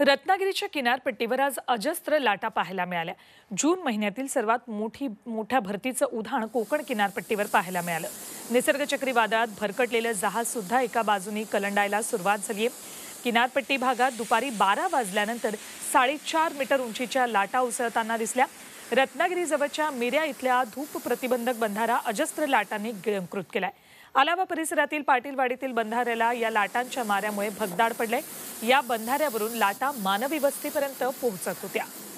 रत्नागिरीच्या किनारपट्टीवर आज अजस्त्र लाटा पाहायला मिळाल्या। जून महिन्यातील सर्वात मोठ्या भरतीचं उधाण कोकण किनारपट्टीवर पाहायला मिळालं। निसर्ग चक्रीवादळात भरकटलेलं जहाज सुद्धा एका बाजूने कलंडायला सुरुवात झाली आहे। किनारपट्टी भागात दुपारी 12 वाजल्यानंतर 4.5 मीटर उंचीच्या लाटा उसळताना दिसल्या। रत्नागिरीजवळच्या मिऱ्या इथल्या धूप प्रतिबंधक बंधारा अजस्त्र लाटांनी गिळंकृत केलाय। आलावा परिसरातील पाटीलवाडीतील बंधाऱ्याला या लाटांच्या माऱ्यामुळे भगदाड पडले। या बंधाऱ्यावरून लाटा मानवी वस्तीपर्यंत पोहोचत होत्या।